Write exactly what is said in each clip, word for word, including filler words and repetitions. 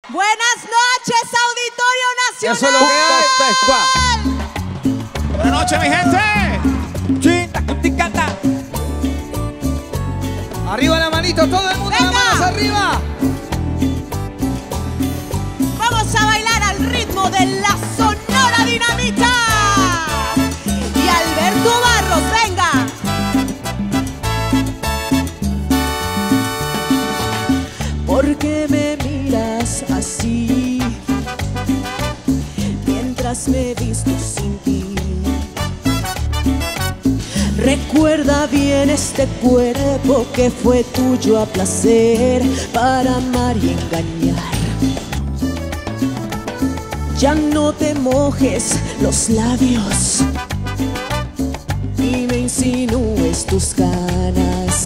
Buenas noches, Auditorio Nacional. Eso es lo que hay. Buenas noches, mi gente. Chinta, cuticata. Arriba la manito, todo el mundo. Venga. Las manos arriba. Vamos a bailar al ritmo de la Sonora Dinamita. Y Alberto Barros, venga. ¿Por qué me miras así mientras me visto sin ti? Recuerda bien este cuerpo que fue tuyo a placer para amar y engañar. Ya no te mojes los labios y me insinúes tus ganas.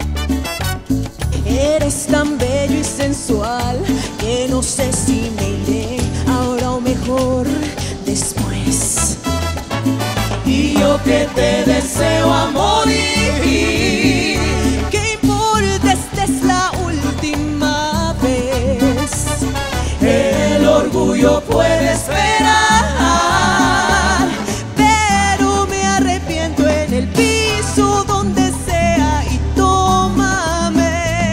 Eres tan bello y sensual que no sé si me iré ahora o mejor después. Y yo que te deseo a morir, ¿qué importa? Esta es la última vez. El orgullo puede esperar, pero me arrepiento en el piso donde sea y tómame.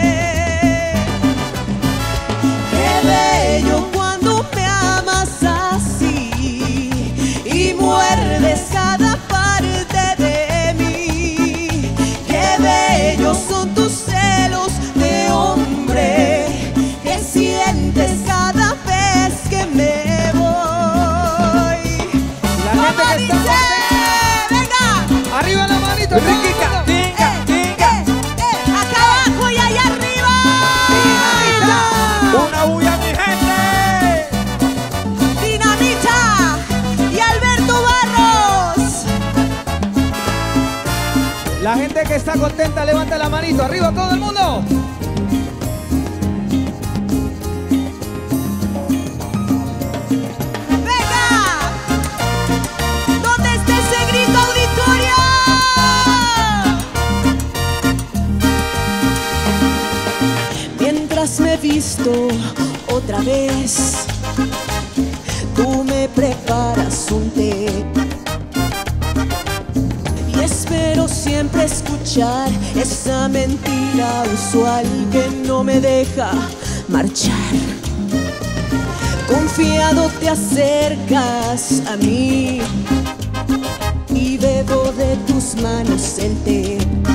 Qué bello cuando me amas así y muerdes cada parte de mí. Qué bellos son tus celos de hombre que sientes cada vez que me voy. La ¿Cómo gente que dice? está ¡Venga! arriba la manito. Riquica, tinga, Eh, tinga. eh, eh, acá abajo y allá arriba. Una bulla, mi gente. Dinamita y Alberto Barros. La gente que está contenta levanta la manito. Arriba todo el mundo. Venga. ¿Dónde está ese grito, auditorio? Mientras me visto otra vez, tú me preparas un té y espero siempre escuchar esa mentira usual que no me deja marchar. Confiado te acercas a mí y bebo de tus manos el té.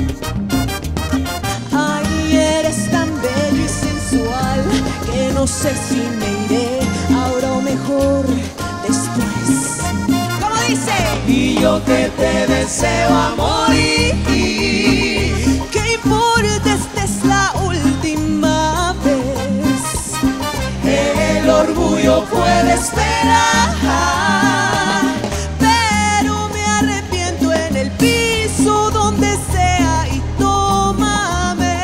Ay, eres tan bello y sensual que no sé si me iré ahora o mejor después. ¿Cómo dice? Y yo que te deseo a morir. ¿Qué importa? Esta es la última vez. El orgullo puede esperar, pero me arrepiento en el piso donde sea y tómame.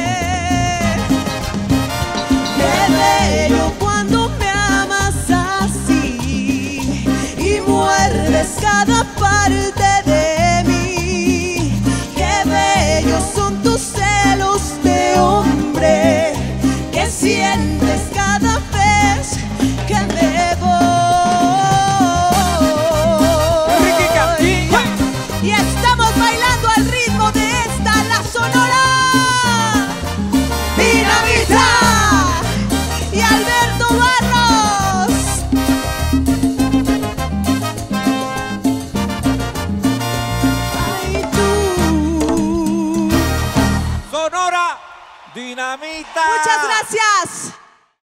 Qué bello cuando me amas así y muerdes cada parte de mí. Qué bellos son tus celos de hombre que sientes cada vez que me voy. Riquica, tinga. Y estamos bailando al ritmo de esta, la Sonora Dinamita y Alberto Barros. Ay, tú. Sonora Dinamita. Muchas gracias.